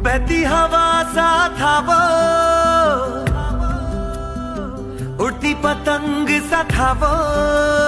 बहती हवा सा था वो, उड़ती पतंग सा था वो।